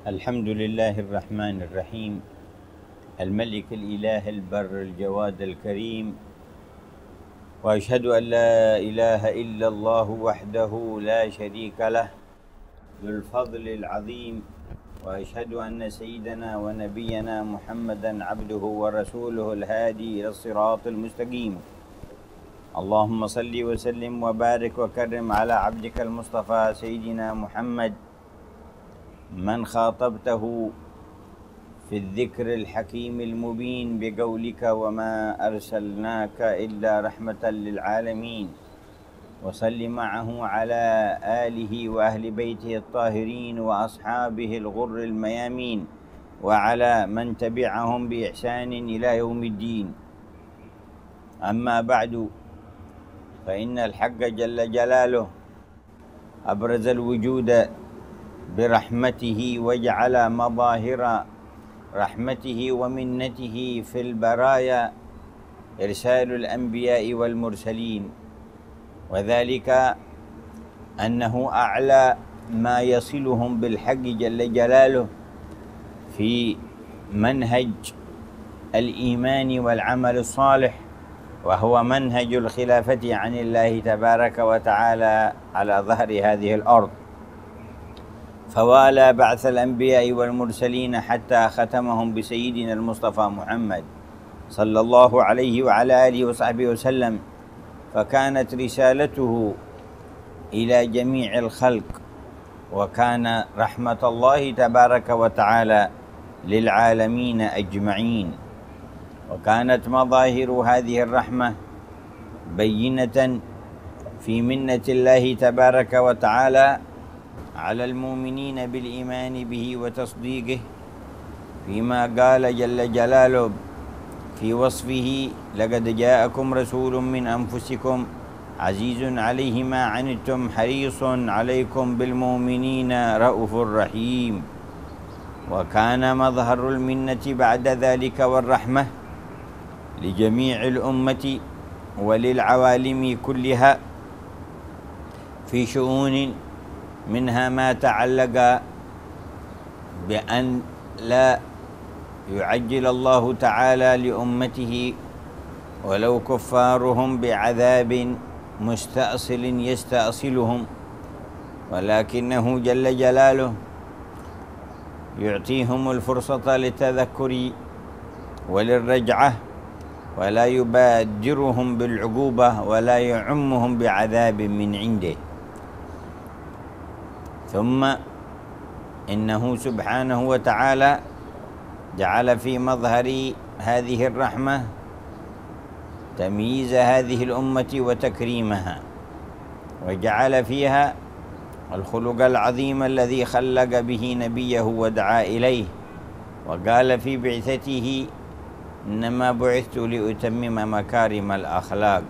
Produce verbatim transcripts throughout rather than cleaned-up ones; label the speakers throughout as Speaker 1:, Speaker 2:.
Speaker 1: الحمد لله الرحمن الرحيم، الملك الإله البر الجواد الكريم، وأشهد أن لا إله إلا الله وحده لا شريك له ذو الفضل العظيم، وأشهد أن سيدنا ونبينا محمدا عبده ورسوله الهادي إلى الصراط المستقيم. اللهم صل وسلم وبارك وكرم على عبدك المصطفى سيدنا محمد، من خاطبته في الذكر الحكيم المبين بقولك وما أرسلناك إلا رحمة للعالمين، وصل معه على آله وأهل بيته الطاهرين وأصحابه الغر الميامين، وعلى من تبعهم بإحسان إلى يوم الدين. أما بعد، فإن الحق جل جلاله أبرز الوجود برحمته، وجعل مظاهر رحمته ومنته في البرايا إرسال الأنبياء والمرسلين، وذلك أنه أعلى ما يصلهم بالحق جل جلاله في منهج الإيمان والعمل الصالح، وهو منهج الخلافة عن الله تبارك وتعالى على ظهر هذه الأرض. فوالى بعث الأنبياء والمرسلين حتى ختمهم بسيدنا المصطفى محمد صلى الله عليه وعلى آله وصحبه وسلم، فكانت رسالته إلى جميع الخلق، وكان رحمة الله تبارك وتعالى للعالمين أجمعين. وكانت مظاهر هذه الرحمة بينة في منة الله تبارك وتعالى على المؤمنين بالإيمان به وتصديقه، فيما قال جل جلاله في وصفه: لقد جاءكم رسول من أنفسكم عزيز عليه ما عنتم حريص عليكم بالمؤمنين رؤوف رحيم. وكان مظهر المنة بعد ذلك والرحمة لجميع الأمة وللعوالم كلها في شؤون، منها ما تعلق بأن لا يعجل الله تعالى لأمته ولو كفارهم بعذاب مستأصل يستأصلهم، ولكنه جل جلاله يعطيهم الفرصة للتذكر وللرجعة، ولا يبادرهم بالعقوبة ولا يعمهم بعذاب من عنده. ثم إنه سبحانه وتعالى جعل في مظهر هذه الرحمة تمييز هذه الأمة وتكريمها، وجعل فيها الخلق العظيم الذي خلق به نبيه ودعا إليه، وقال في بعثته: إنما بعثت لأتمم مكارم الأخلاق.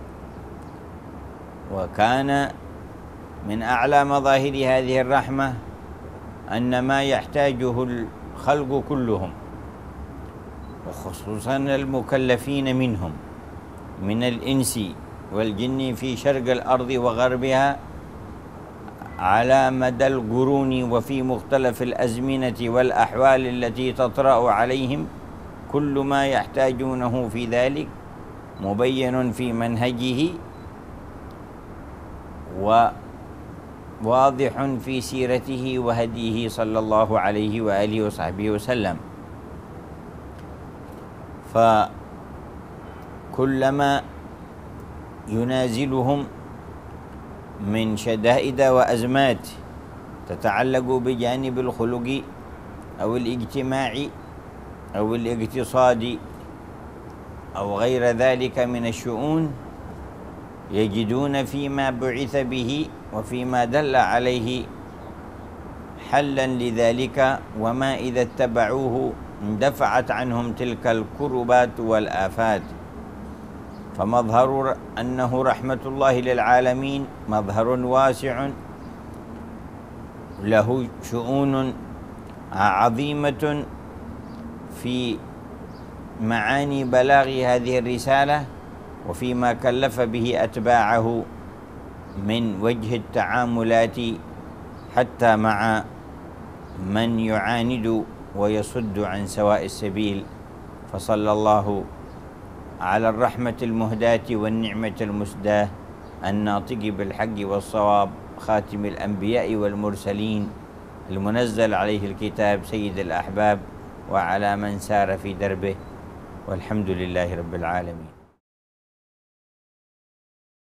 Speaker 1: وكان من أعلى مظاهر هذه الرحمة أن ما يحتاجه الخلق كلهم، وخصوصا المكلفين منهم من الإنس والجن في شرق الأرض وغربها على مدى القرون وفي مختلف الأزمنة والأحوال التي تطرأ عليهم، كل ما يحتاجونه في ذلك مبين في منهجه وواضح في سيرته وهديه صلى الله عليه وآله وصحبه وسلم. فكلما ينازلهم من شدائد وأزمات تتعلق بجانب الخلق أو الاجتماعي أو الاقتصادي أو غير ذلك من الشؤون، يجدون فيما بعث به وفيما دل عليه حلا لذلك، وما إذا اتبعوه اندفعت عنهم تلك الكربات والآفات. فمظهر أنه رحمة الله للعالمين مظهر واسع له شؤون عظيمة في معاني بلاغ هذه الرسالة، وفيما كلف به أتباعه من وجه التعاملات حتى مع من يعاند ويصد عن سواء السبيل. فصلى الله على الرحمة المهداة والنعمة المسداة الناطق بالحق والصواب خاتم الأنبياء والمرسلين المنزل عليه الكتاب سيد الأحباب، وعلى من سار في دربه، والحمد لله رب العالمين.